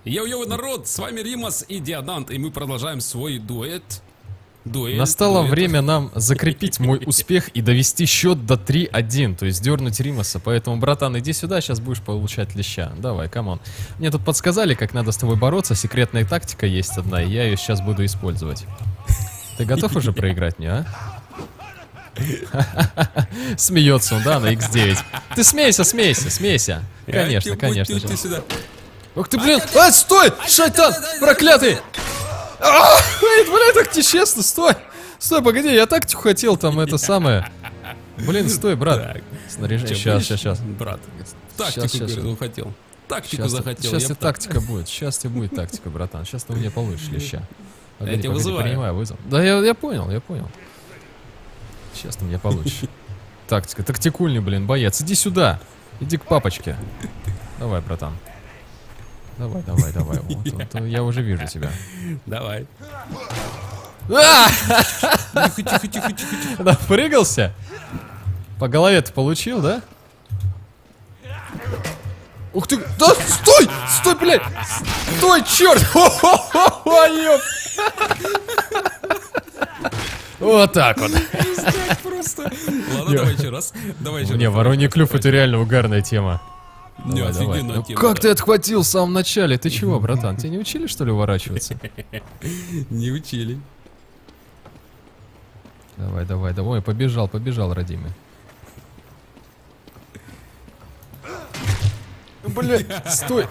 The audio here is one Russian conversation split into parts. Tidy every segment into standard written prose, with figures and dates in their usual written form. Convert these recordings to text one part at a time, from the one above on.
Йоу-йоу, народ, с вами Римас и Диадант, и мы продолжаем свой дуэт. Настало время нам закрепить мой успех и довести счет до 3-1, то есть дернуть Римаса. Поэтому, братан, иди сюда, сейчас будешь получать леща. Давай, камон. Мне тут подсказали, как надо с тобой бороться, секретная тактика есть одна, и я ее сейчас буду использовать. Ты готов уже проиграть мне, а? Смеется он, да, на X9. Ты смейся, смейся, смейся. Конечно, конечно же. Ух ты, блин! А, стой! Шайтан! Проклятый! Блин, так нечестно, стой! Стой, погоди, я тактику хотел, там это самое. Блин, стой, брат. Снаряжение. Сейчас. Брат, тактику, говорит, хотел. Тактику захотел. Сейчас и тактика будет. Сейчас тебе будет тактика, братан. Сейчас ты у меня получишь леща. Я тебя вызываю. Принимаю вызов. Да, я понял. Сейчас ты меня получишь. Тактика. Тактикульный, блин, боец. Иди сюда. Иди к папочке. Давай, братан. Давай. Вот, я уже вижу тебя. Давай. Тихо. Напрыгался? По голове ты получил, да? Ух ты! Да, стой! Стой, блядь! Стой, черт! Вот так вот. Ладно, давай еще раз. Не, вороний клюв — это реально угарная тема. Давай. Ну, как ты отхватил в самом начале? Ты чего, братан? Тебя не учили, что ли, уворачиваться? Не учили. Давай. Ой, побежал, родимый. Блин, стой.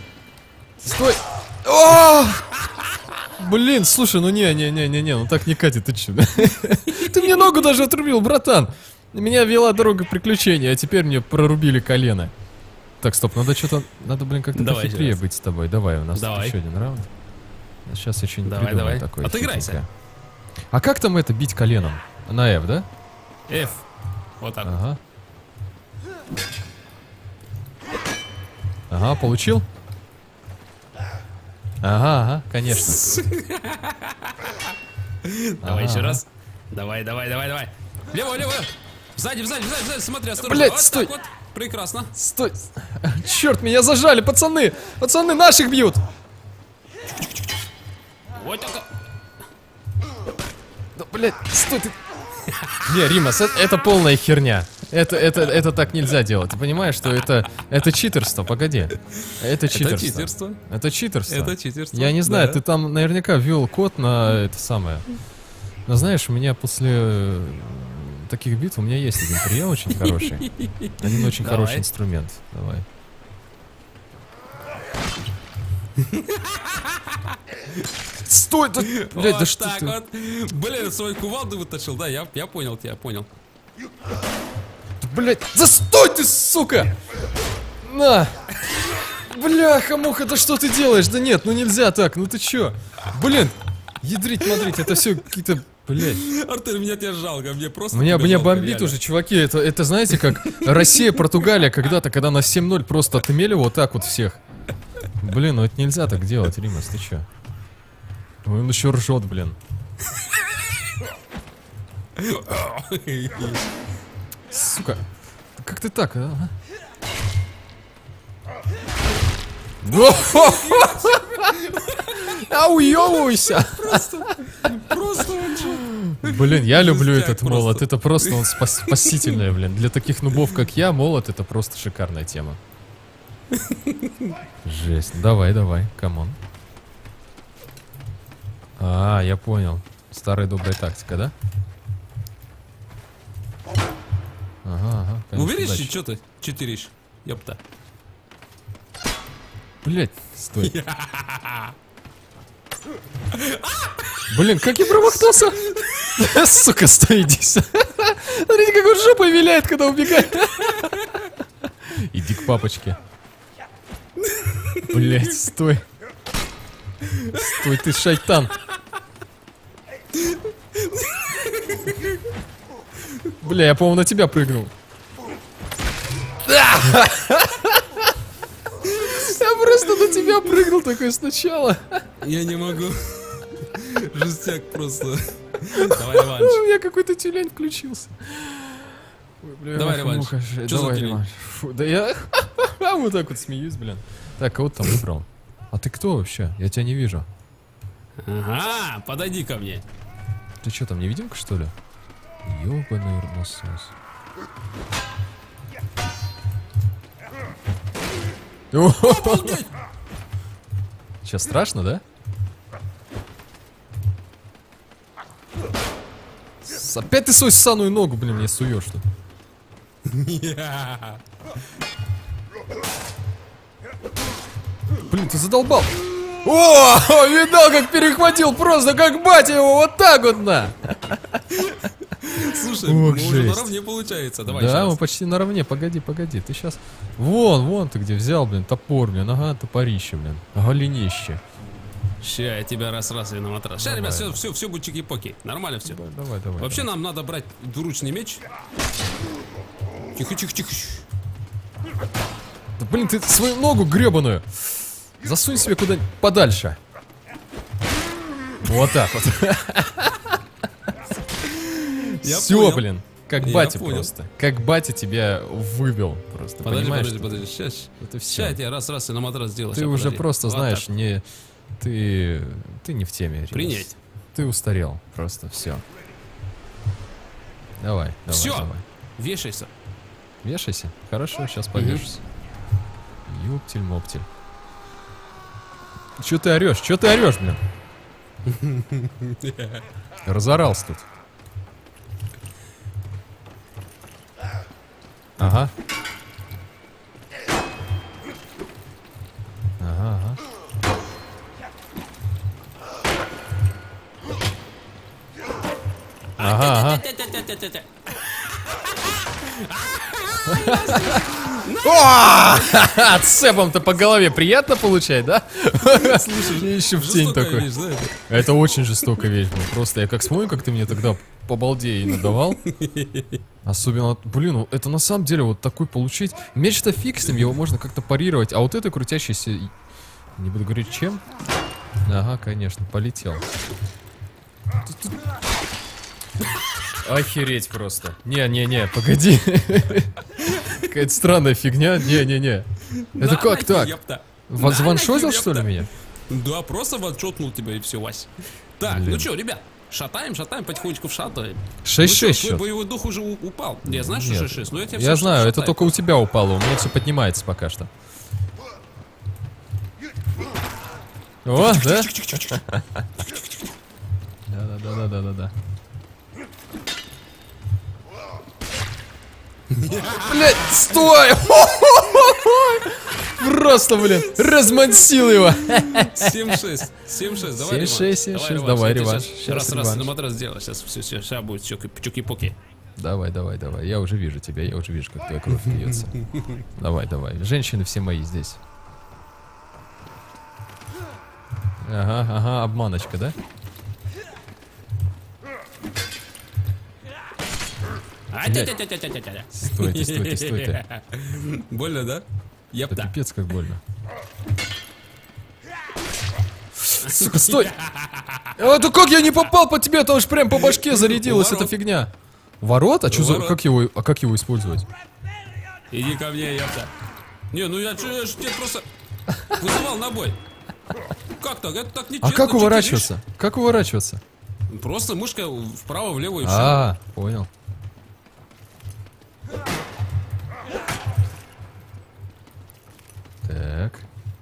О! Блин, слушай, ну не, ну так не катит, ты че? Ты мне ногу даже отрубил, братан. Меня вела дорога приключений, а теперь мне прорубили колено. Так, стоп, надо, блин, как-то похитрее быть с тобой. Давай, у нас еще один раунд. Сейчас еще не придумаю такой. Отыграйся. А как там это бить коленом? На F, да? F. Вот так. Ага, получил? Ага, конечно. Давай еще раз. Давай. Лево. Сзади, смотри, осторожно. Блять, стой. Вот. Прекрасно. Стой. Черт, меня зажали, пацаны. Пацаны, наших бьют. Вот это. Да, блядь, стой ты. Не, Римас, это полная херня. Это так нельзя делать. Ты понимаешь, что это читерство? Погоди. Это читерство. Это читерство. Я не знаю, ты там наверняка ввел код на это самое. Но знаешь, у меня после таких битв у меня есть один прием очень хороший. Один очень хороший инструмент. Давай. Стой, блядь, да что ты? Вот. Блин, свой кувалду вытащил, да, я понял тебя, понял. Блядь, да стой ты, сука! На! Бляха-муха, да что ты делаешь? Да нет, ну нельзя так, ну ты чё? Блин, ядрить, мадрить, это все какие-то, блядь. Артур, меня тебя жалко, мне просто... Меня бомбит уже, чуваки, это знаете, как Россия, Португалия когда-то, когда на 7-0 просто отымели вот так вот всех. Блин, ну это нельзя так делать, Римас, ты чё? Он еще ржет, блин. Сука, как ты так, а? Уёбывайся! Просто блин, я люблю этот молот, это просто он спасительный, блин. Для таких нубов, как я, молот — это просто шикарная тема. Жесть, давай, камон. А, я понял. Старая добрая тактика, да? Ага. Уверен, что ты читеришь? Ёпта. Блять, стой. Блин, как я промахнулся? Сука, стой, иди сюда. Смотрите, как он жопой виляет, когда убегает. Иди к папочке. Блять, стой. Стой, ты шайтан. Бля, я, по-моему, на тебя прыгнул. Я просто на тебя прыгнул такой сначала. Я не могу. Жестяк просто. Давай реванш. У меня какой-то тюлень включился. Ой, бля, давай реванш. Давай реванш. Фу, да я вот так вот смеюсь, блин. Так, кого ты там выбрал? А ты кто вообще? Я тебя не вижу. Ага, подойди ко мне. Ты что, там невидимка, что ли? Ёбаный насос. Сейчас страшно, да? Опять ты свою ссаную ногу, блин, мне суешь, что ли? Блин, ты задолбал. О, видал, как перехватил, просто как батя его, вот так вот на. Слушай, мы уже наравне получается, давай. Да, мы почти наравне, погоди, ты сейчас. Вон ты где взял, блин, топор, блин, ага, топорище, блин, голенище. Ща, я тебя раз и на матрас. Ща, ребят, все будет чики-поки, нормально все. Давай. Вообще нам надо брать двуручный меч. Тихо. Да, блин, ты свою ногу гребаную засунь себе куда-нибудь подальше. Вот так вот. Все, блин, как батя просто. Как батя тебя вывел просто. Подожди. Сейчас. Это все. Сейчас я тебе раз и на матрас сделаю. Ты уже просто знаешь, не... Ты не в теме, Римас. Принять. Ты устарел, просто все. Давай. Все. Вешайся. Вешайся? Хорошо, сейчас повешусь. Юптель-моптель. Че ты орешь, блин? Разорался тут. Ага. Ага. Цепом-то по голове приятно получать, да? Слушай, еще в тень такой. Это очень жестокая вещь. Просто я как вспомню, как ты мне тогда по балде и надавал. Особенно, блин, это на самом деле вот такой получить. Меч-то фиг с ним, его можно как-то парировать. А вот это крутящийся... Не буду говорить чем. Ага, конечно, полетел. Охереть просто. Не, погоди. Какая-то странная фигня. Не. Это как так? Ваншотил, что ли, меня? Да, просто ваншотнул тебя и все, Вась. Так, ну что, ребят, шатаем, потихонечку вшатаем. 6-6 счет. Твой боевой дух уже упал. Я знаю, что 6-6, но я тебя Я знаю, это только у тебя упало, у меня все поднимается пока что. О, да? Да. Блять, стой! Просто, блин, размансил его. 7-6, давай 7-6, давай реванш. Раз на матрас сделай, сейчас будет чуки-пуки. Давай, я уже вижу тебя, как твоя кровь льется. Давай, женщины все мои здесь. Ага, обманочка, да? Стойте. Больно, да? Это пипец как больно. Сука, стой! А то как я не попал по тебе, это уж прям по башке зарядилась эта фигня. Ворот? А что за... Как его использовать? Иди ко мне, ёпта. Не, ну я тебе просто вызывал на бой. Как так? Это так нечестно. А как уворачиваться? Как уворачиваться? Просто мышкой вправо-влево и все. Понял. Так.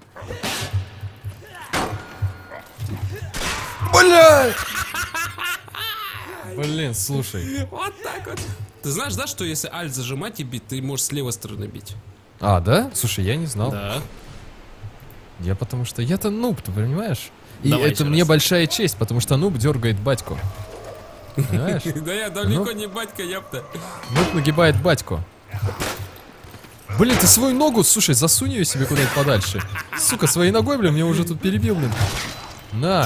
Блядь! Блин, слушай. Вот так вот. Ты знаешь, да, что если альт зажимать и бить, ты можешь с левой стороны бить? А, да? Слушай, я не знал. Да. Я потому что... Я-то нуб, ты понимаешь? И давай это мне большая честь, потому что нуб дергает батьку. Понимаешь? Да я далеко не батька, ёпта. Нуб нагибает батьку. Блин, ты свою ногу, слушай, засунь ее себе куда-нибудь подальше. Сука, своей ногой, блин, меня уже тут перебил, блин. На.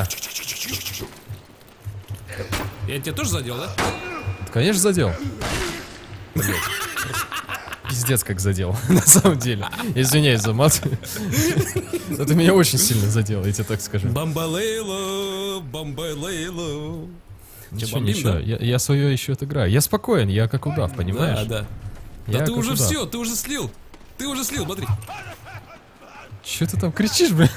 Я тебя тоже задел, да? Конечно, задел. Блин. Пиздец, как задел, на самом деле. Извиняюсь за мат. Это меня очень сильно задело, я тебе так скажу. Бамбалейло. Ничего, я свое еще отыграю. Я спокоен, я как удав, понимаешь? Да ты уже все, ты уже слил. Смотри. Че ты там кричишь, блин?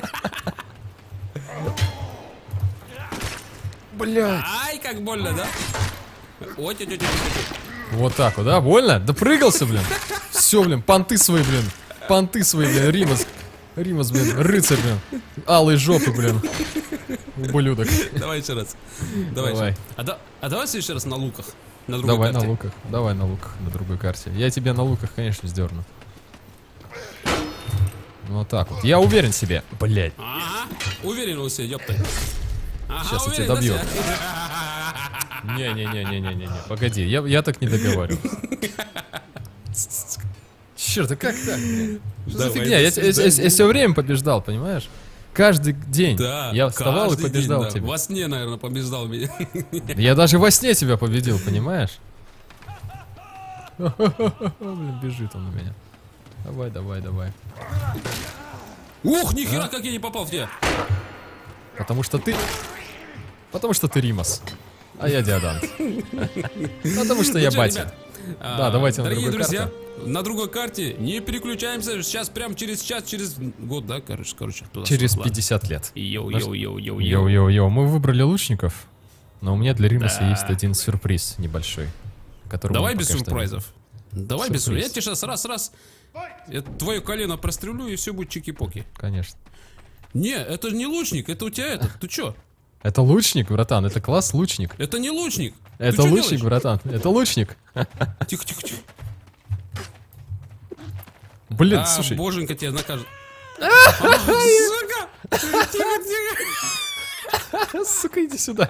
Блядь. Ай, как больно, да? Ой, Вот так вот, да? Больно? Допрыгался, блин. Все, блин, понты свои, блин. Понты свои, блин. Римас, блин, рыцарь, блин. Алые жопы, блин. Ублюдок. Давай еще раз. Давай. А давай еще раз на луках. На другой Давай карте. на луках. Давай на луках, на другой карте. Я тебя на луках, конечно, сдерну. Вот так вот. Я уверен в себе. Блять. Ага. Уверен в себе, ёпта. Ага, Сейчас я тебя уверен, добью. да, Не-не-не-не-не-не. Погоди, я так не договариваю. Черт, а как так? Что за Давай, фигня? Я до свидания. все время побеждал, понимаешь? Каждый день Да, я вставал и каждый побеждал день, да. тебя. Во сне, наверное, побеждал меня. Я даже во сне тебя победил, понимаешь? Блин, бежит он у меня. Давай. Ух, нихера, как я не попал в тебя. Потому что ты Римас, а я Диадант. Потому что я Ну чё, батя. ребят, Да, давайте на дорогие другой друзья, карте. на другой карте не переключаемся. Сейчас прям через час, через год, да, короче, туда. Через Ладно. 50 лет. Йоу. Йоу-йоу-йоу, мы выбрали лучников, но у меня для Римаса Да. есть один сюрприз небольшой, который Давай мы без пока что сюрпризов. Давай без Сюрприз. сюрпризов. Я тебе сейчас раз. Я твое колено прострелю, и все будет чики-поки. не- Конечно. Не, это же не лучник, это у тебя это. Ты чё? Это лучник, братан, это класс лучник. Это не лучник. Ты Это чё лучник, делаешь? братан, это лучник. Тихо. Блин, А, слушай, боженька тебя накажет. Сука! Тихо. сука, иди сюда.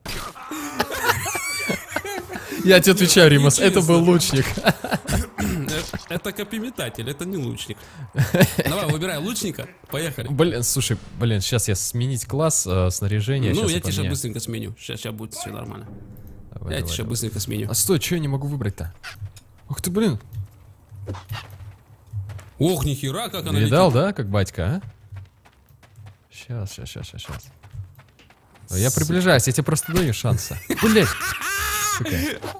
Я тебе отвечаю, Римас, это был лучник. Это копьеметатель, это не лучник. Давай, выбирай лучника. Поехали. Блин, слушай, сейчас я сменить класс снаряжения. Ну, щас я тебе сейчас поменяю. быстренько сменю. Сейчас будет все нормально. Давай, Я тебе давай, сейчас давай. быстренько сменю. А стой, что я не могу выбрать-то? Ух ты, блин. Ох, нихера, как она Видал, летит. да, как батька, а? Сейчас. Я приближаюсь, я тебе просто даю шанса. Блять. Сука.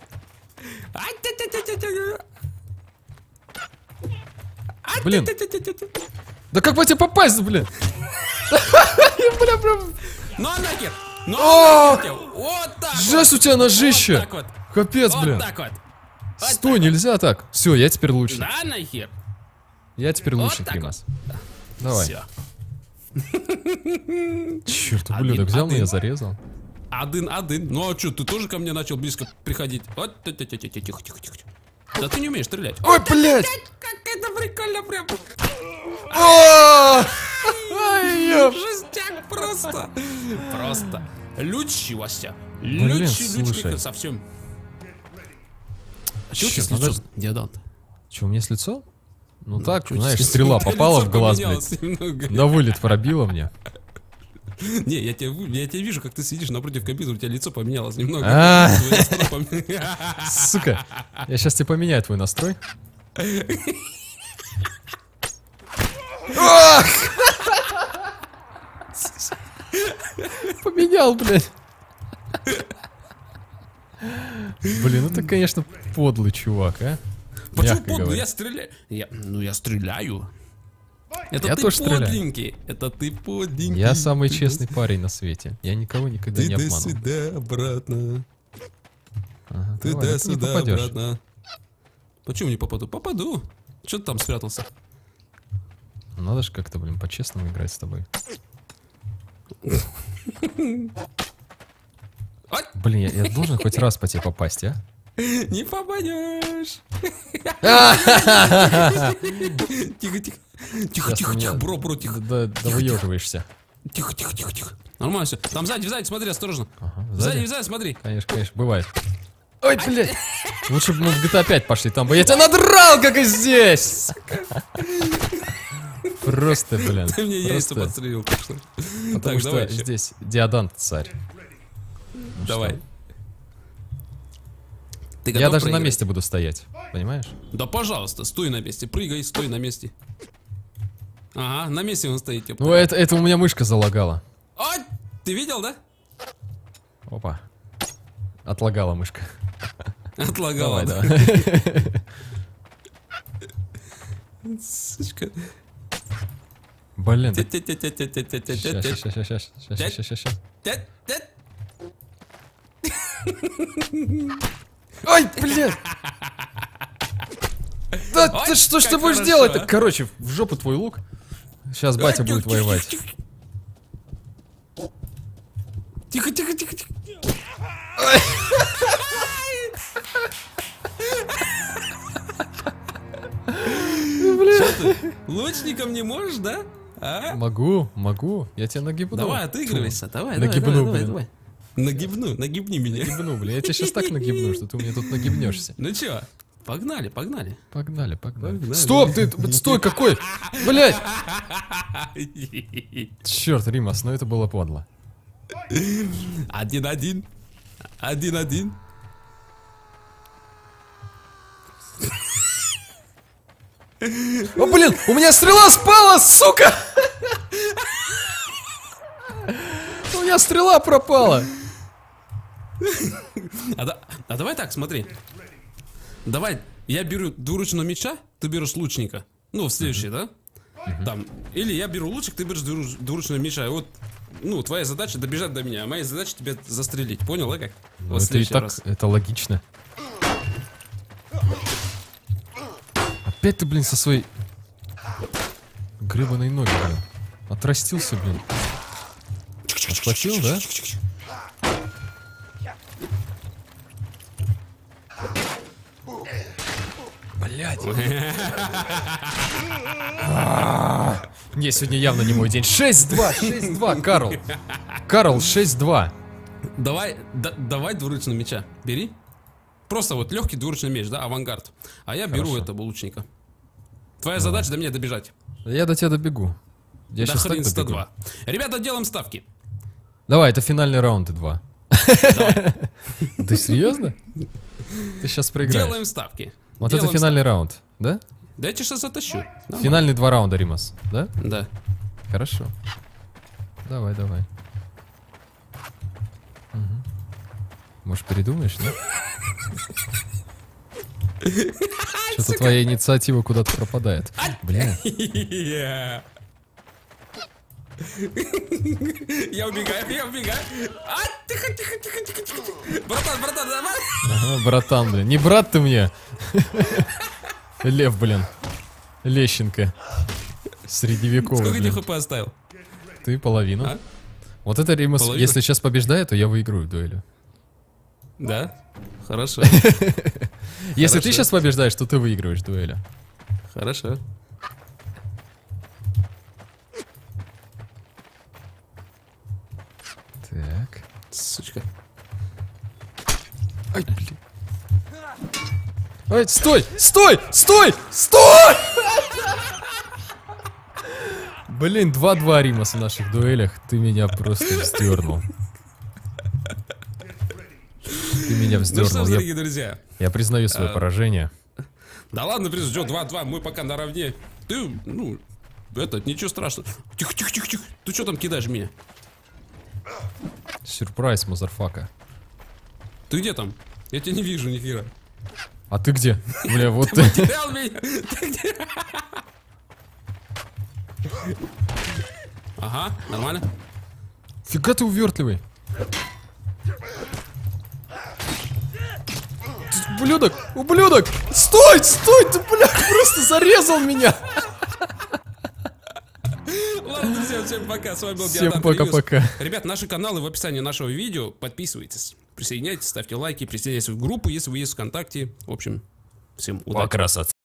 Блин. Да как по тебе попасть, блин? Бля, прям. Ну нахер! Ну О! нахер! Вот так вот! Жесть у тебя ножище. Вот так вот! Капец, Вот блин. так вот! Стой, нельзя так. Все, я теперь лучник. Да нахер! Я теперь Вот лучник, так вот. Римас. Давай. Все. Черт, ублюдок, взял меня, зарезал. Один. Ну а что, ты тоже ко мне начал близко приходить? Вот, тихо. Да ты не умеешь стрелять. Ой, блядь! Как это прикольно прям. О! Ай, ёп. Жестяк просто. Просто. Лючи, Вася. Блин, Лючи слушай. совсем. А чего у тебя Черт, с надо- лицом, Диадант? Че, у меня с лицом? Ну так, Чё у тебя знаешь, с лицом? стрела У тебя попала лицо в глаз, поменялось блядь. немного. На вылет пробила мне. Не, я тебя вижу, как ты сидишь напротив компьютера, у тебя лицо поменялось немного. А. Твой настрой поменялся. Сука. Я сейчас тебе поменяю твой настрой. Ах! Поменял, блядь. Блин, это, конечно, подлый чувак, а? Почему Мягко подлый? говоря. Я стреляю. Я стреляю. Это Я ты тоже стреляю. подленький. Это ты подленький. Я самый Ты честный парень на свете. Я никого никогда не обманывал. Туда-сюда, обратно. Ага, давай, ну ты не Туда-сюда, попадешь. обратно. Почему не попаду? Попаду. Че ты там спрятался? Надо же как-то, блин, по-честному играть с тобой. Ай! Блин, я должен хоть раз по тебе попасть, а? Не попадешь. Тихо. Сейчас ты меня- Бро, тихо. Да выеживаешься. Тихо. Нормально все. Там сзади, смотри, осторожно. Ага, Сзади, сзади? смотри. Конечно, бывает. Ой, блядь. Лучше бы мы в GTA 5 пошли, там бы я тебя надрал, как и здесь. Просто, блин. Ты мне яйца просто. подстрелил. так что. Потому Так, что давай ещё. здесь Диадант царь. Давай. Ты Я готов даже на проиграть? месте буду стоять, понимаешь? Да пожалуйста, стой на месте. Прыгай, стой на месте. Ага, на месте он стоит. Ну это у меня мышка залагала. Ай! Ты видел, да? Опа. Отлагала мышка. Отлагала. Давай, да? давай. Сучка. Блин. Ой, блин. Да ты что ж ты будешь делать-то? Короче, в жопу твой лук. Сейчас батя будет воевать. Тихо, тихо, тихо, тихо. Что ты? Лучником не можешь, да? А? Могу. Я тебя нагибну. Давай, отыгрывайся. Давай, нагибну, давай. Нагибни меня. Нагибну, блин. Я тебя сейчас так нагибну, что ты у меня тут нагибнешься. Ну чё, погнали. Погнали. Стоп, ты, стой, какой? Блять! Черт, Римас, ну это было подло. 1-1. 1-1. О, блин, у меня стрела спала, сука! У меня стрела пропала. А давай так, смотри. Давай, я беру двуручного меча, ты берешь лучника. Ну, в следующий, да? Там. Или я беру лучик, ты берешь двуручного меча. И вот, ну, твоя задача добежать до меня, а моя задача тебя застрелить. Понял, да как? Ну, вот это и так, раз. Это логично. Опять ты, блин, со своей гребаной ноги, блин. Отрастился, блин. Отхватил, да? Блядь. Не, сегодня явно не мой день. 6-2, Карл. Карл, 6-2. Давай двуручного меча. Бери. Просто вот легкий двуручный меч, да, авангард. А я беру этого лучника. Твоя задача до меня добежать. Я до тебя добегу. Я до хрен 102. Ребята, делаем ставки. Давай, это финальный раунд 2. Ты серьезно? Ты сейчас проиграешь. Делаем ставки. Вот это финальный раунд, да? Да я тебя сейчас затащу. Финальные 2 раунда, Римас, да? Да. Хорошо. Давай. Может, передумаешь, да? Что-то твоя инициатива куда-то пропадает. Бля. Я убегаю. А, тихо. Братан, давай. Ага, братан, блин. Не брат ты мне. Лев, блин. Лещенко. Средневековый. Сколько тебе хп оставил? Ты половину. А? Вот это Римас, если сейчас побеждает, то я выиграю дуэлью. Да? Хорошо. Если ты сейчас побеждаешь, то ты выигрываешь дуэлью. Хорошо. Так. Сучка. Ай, блин. Ай, стой! Блин, 2-2 Римас в наших дуэлях. Ты меня просто вздернул. Ты меня вздернул. Ну что, дорогие друзья. Я признаю свое поражение. Да ладно, признаю, 2-2, мы пока наравне. Ты, ну, ничего страшного. Тихо. Ты что там кидаешь меня? Сюрприз, мазерфака. Ты где там? Я тебя не вижу, нифига. А ты где? Бля, вот ты. Ты потерял меня. Ты где? Ага, нормально. Фига ты увертливый. Ублюдок! Стой, ты, бля, просто зарезал меня! Ладно, друзья, всем пока, с вами был Всем пока-пока. Ребят, наши каналы в описании нашего видео, подписывайтесь, присоединяйтесь, ставьте лайки, присоединяйтесь в группу, если вы есть в ВКонтакте. В общем, всем удачи. Красота.